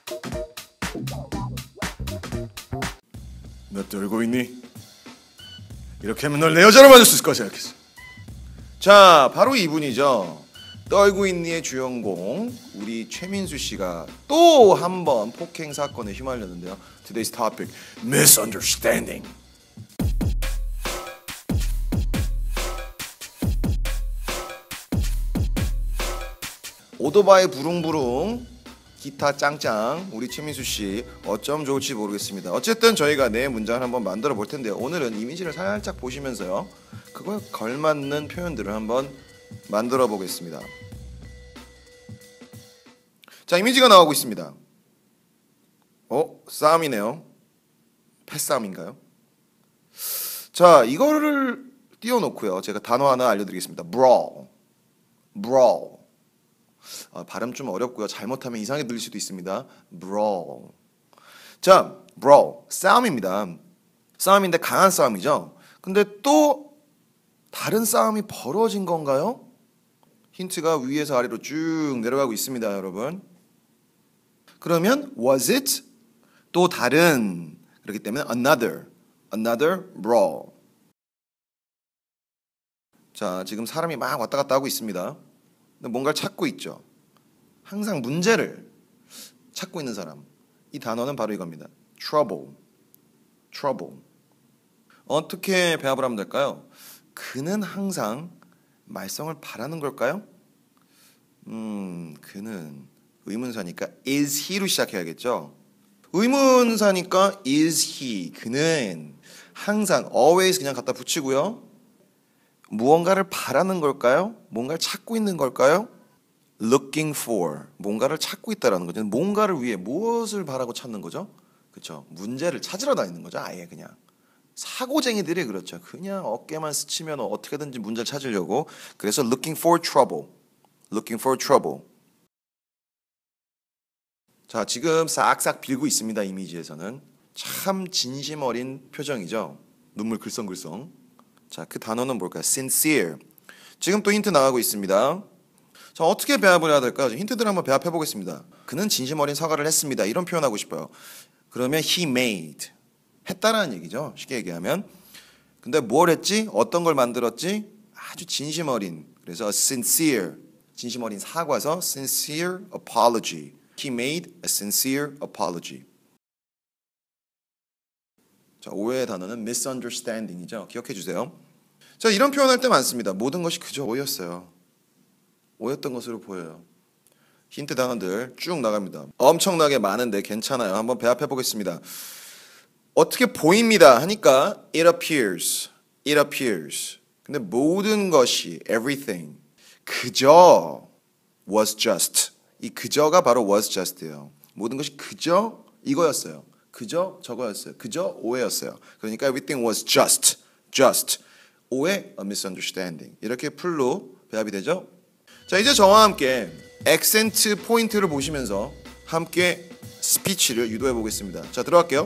너 떨고 있니? 이렇게 하면 널 내 여자로 만들 수 있을 거라 생각했어. 자, 바로 이분이죠. 떨고 있니의 주인공 우리 최민수 씨가 또 한 번 폭행 사건에 휘말렸는데요. Today's topic, misunderstanding. 오토바이 부릉부릉, 기타 짱짱, 우리 최민수 씨 어쩜 좋을지 모르겠습니다. 어쨌든 저희가 내 문장을 한번 만들어 볼 텐데요. 오늘은 이미지를 살짝 보시면서요, 그거에 걸맞는 표현들을 한번 만들어 보겠습니다. 자, 이미지가 나오고 있습니다. 싸움이네요. 패싸움인가요? 자, 이거를 띄워놓고요, 제가 단어 하나 알려드리겠습니다. brawl. 발음 좀 어렵고요. 잘못하면 이상하게 들릴 수도 있습니다. brawl. 자, brawl, 싸움입니다. 싸움인데 강한 싸움이죠. 근데 또 다른 싸움이 벌어진 건가요? 힌트가 위에서 아래로 쭉 내려가고 있습니다, 여러분. 그러면 was it? 또 다른. 그렇기 때문에 another brawl. 자, 지금 사람이 막 왔다 갔다 하고 있습니다. 근데 뭔가를 찾고 있죠. 항상 문제를 찾고 있는 사람. 이 단어는 바로 이겁니다. trouble. 어떻게 배합을 하면 될까요? 그는 항상 말썽을 바라는 걸까요? 그는 의문사니까 is he로 시작해야겠죠. 의문사니까 is he. 그는 항상 always 그냥 갖다 붙이고요. 무언가를 바라는 걸까요? 뭔가를 찾고 있는 걸까요? looking for. 뭔가를 찾고 있다라는 거죠. 뭔가를 위해 무엇을 바라고 찾는 거죠? 그렇죠. 문제를 찾으러 다니는 거죠. 아예 그냥. 사고쟁이들이 그렇죠. 그냥 어깨만 스치면 어떻게든지 문제를 찾으려고. 그래서 looking for trouble. 자, 지금 싹싹 빌고 있습니다. 이미지에서는. 참 진심 어린 표정이죠. 눈물 글썽글썽. 자, 그 단어는 뭘까요? sincere. 지금 또 힌트 나가고 있습니다. 자, 어떻게 배합을 해야 될까요? 힌트들 한번 배합해 보겠습니다. 그는 진심 어린 사과를 했습니다. 이런 표현하고 싶어요. 그러면 he made. 했다라는 얘기죠. 쉽게 얘기하면. 근데 뭘 했지? 어떤 걸 만들었지? 아주 진심 어린. 그래서 sincere. 진심 어린 사과서 sincere apology. He made a sincere apology. 자, 오해의 단어는 misunderstanding이죠. 기억해 주세요. 자, 이런 표현할 때 많습니다. 모든 것이 그저 오해였어요. 오해였던 것으로 보여요. 힌트 단어들 쭉 나갑니다. 엄청나게 많은데 괜찮아요. 한번 배합해 보겠습니다. 어떻게 보입니다 하니까 it appears. 근데 모든 것이 everything. 그저 was just. 이 그저가 바로 was just예요. 모든 것이 그저 이거였어요. 그저 저거였어요. 그저 오해였어요. 그러니까 everything was just. 오해, a misunderstanding. 이렇게 풀로 배합이 되죠. 자, 이제 저와 함께 액센트 포인트를 보시면서 함께 스피치를 유도해 보겠습니다. 자, 들어갈게요.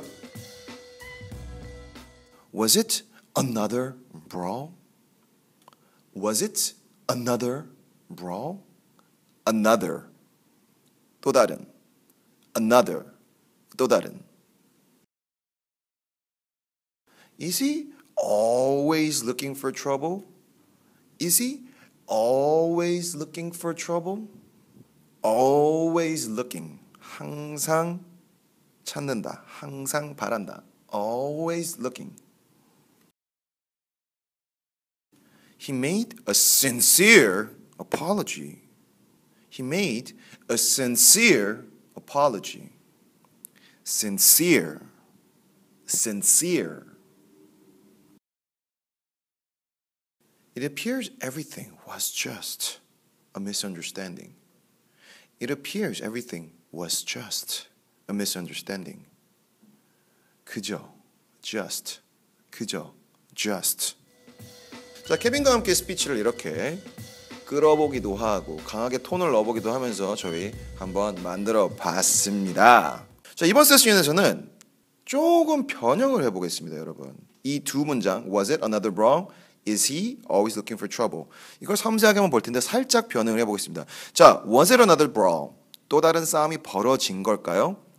Was it another brawl? Was it another brawl? Another. 또 다른. Another. 또 다른. Is he always looking for trouble? Is he always looking for trouble? Always looking. 항상 찾는다. 항상 바란다. Always looking. He made a sincere apology. He made a sincere apology. Sincere. It appears everything was just a misunderstanding. It appears everything was just a misunderstanding. 그저, just. 자, 케빈과 함께 스피치를 이렇게 끌어보기도 하고 강하게 톤을 넣어보기도 하면서 저희 한번 만들어 봤습니다. 자, 이번 세션에서는 조금 변형을 해보겠습니다, 여러분. 이 두 문장, was it another brawl? Is he always looking for trouble? 이걸 섬세하게 한번 볼 텐데 살짝 변형을 해보겠습니다. 자, was it another brawl? 또 다른 싸움이 벌어진 걸까요?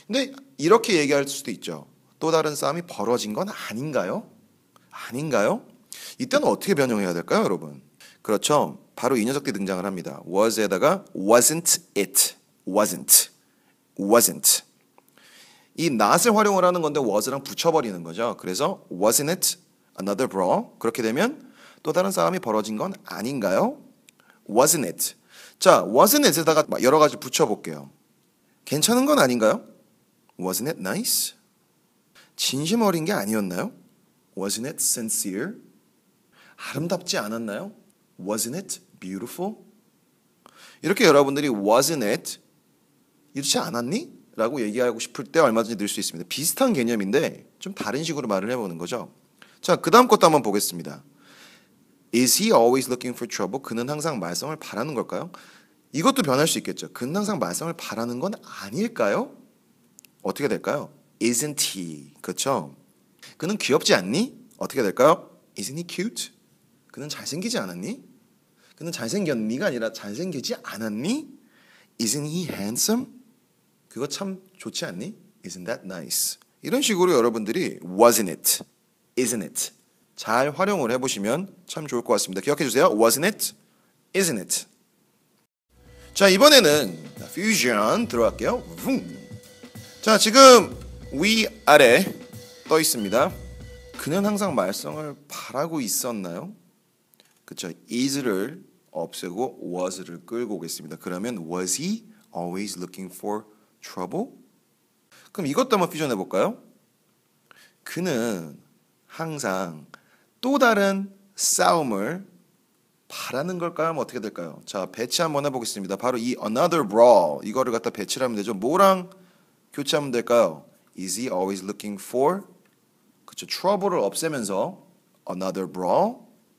근데 이렇게 얘기할 수도 있죠. 또 다른 싸움이 벌어진 건 아닌가요? 아닌가요? 이때는 어떻게 변형해야 될까요, 여러분? 그렇죠. 바로 이 녀석들이 등장을 합니다. was에다가 wasn't it, wasn't. 이 not을 활용을 하는 건데 was랑 붙여버리는 거죠. 그래서 wasn't it another brawl? 그렇게 되면 또 다른 싸움이 벌어진 건 아닌가요? wasn't it. 자, wasn't it에다가 여러 가지 붙여볼게요. 괜찮은 건 아닌가요? wasn't it nice? 진심 어린 게 아니었나요? wasn't it sincere? 아름답지 않았나요? wasn't it beautiful? 이렇게 여러분들이 wasn't it 이렇지 않았니? 라고 얘기하고 싶을 때 얼마든지 넣을 수 있습니다. 비슷한 개념인데 좀 다른 식으로 말을 해보는 거죠. 자, 그 다음 것도 한번 보겠습니다. Is he always looking for trouble? 그는 항상 말썽을 바라는 걸까요? 이것도 변할 수 있겠죠. 그는 항상 말썽을 바라는 건 아닐까요? 어떻게 될까요? Isn't he? 그렇죠? 그는 귀엽지 않니? 어떻게 될까요? Isn't he cute? 그는 잘생기지 않았니? 그는 잘생겼니가 아니라 잘생기지 않았니? Isn't he handsome? 그거 참 좋지 않니? Isn't that nice? 이런 식으로 여러분들이 wasn't it, isn't it 잘 활용을 해보시면 참 좋을 것 같습니다. 기억해주세요. wasn't it, isn't it. 자, 이번에는 fusion 들어갈게요. 자, 지금 위아래 떠 있습니다. 그는 항상 말썽을 바라고 있었나요? 그쵸. is를 없애고 was를 끌고 오겠습니다. 그러면 was he always looking for trouble? 그럼 이것도 한번 퓨전 해볼까요? 그는 항상 또 다른 싸움을 바라는 걸까요? 하면 어떻게 될까요? 자, 배치 한번 해보겠습니다. 바로 이 another brawl 이거를 갖다 배치를 하면 되죠. 뭐랑 교체하면 될까요? Is he always looking for? 그쵸. trouble를 없애면서 another brawl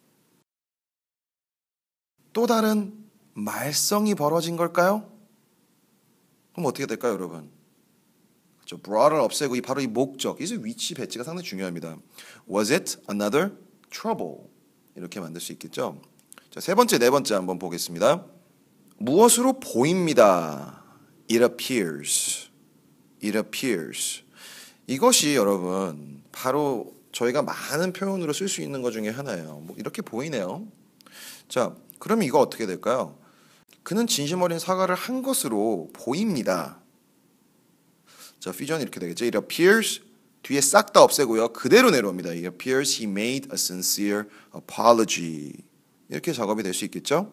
또 다른 말썽이 벌어진 걸까요? 그럼 어떻게 될까요, 여러분? 그렇죠. brawl을 없애고 바로 이 목적, 이 위치 배치가 상당히 중요합니다. Was it another trouble? 이렇게 만들 수 있겠죠. 자, 세 번째, 네 번째 한번 보겠습니다. 무엇으로 보입니다. It appears. It appears. 이것이 여러분 바로 저희가 많은 표현으로 쓸 수 있는 것 중에 하나예요. 뭐 이렇게 보이네요. 자, 그러면 이거 어떻게 될까요? 그는 진심 어린 사과를 한 것으로 보입니다. 자, 퓨전이 이렇게 되겠죠. It appears 뒤에 싹 다 없애고요. 그대로 내려옵니다. It appears he made a sincere apology. 이렇게 작업이 될 수 있겠죠.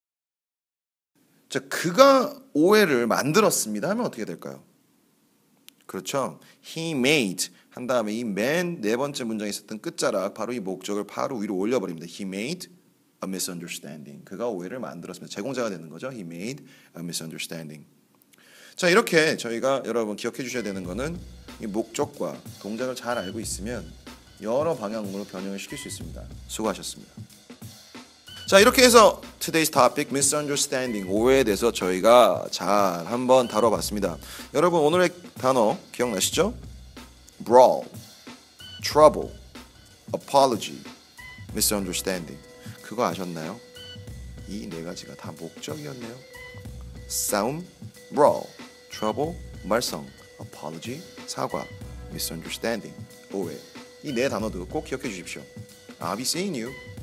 자, 그가 오해를 만들었습니다 하면 어떻게 될까요? 그렇죠. He made 한 다음에 이 맨 네 번째 문장에 있었던 끝자락 바로 이 목적을 바로 위로 올려버립니다. He made a misunderstanding. 그가 오해를 만들었습니다. 제공자가 되는 거죠. He made a misunderstanding. 자, 이렇게 저희가 여러분 기억해 주셔야 되는 거는 이 목적과 동작을 잘 알고 있으면 여러 방향으로 변형을 시킬 수 있습니다. 수고하셨습니다. 자, 이렇게 해서 today's topic misunderstanding 오해에 대해서 저희가 잘 한번 다뤄봤습니다. 여러분 오늘의 단어 기억나시죠? brawl, trouble, apology, misunderstanding. 그거 아셨나요? 이 네 가지가 다 목적이었네요. 싸움, brawl, trouble, 말썽, apology, 사과, misunderstanding, 오해. 이 네 단어도 꼭 기억해 주십시오. I'll be seeing you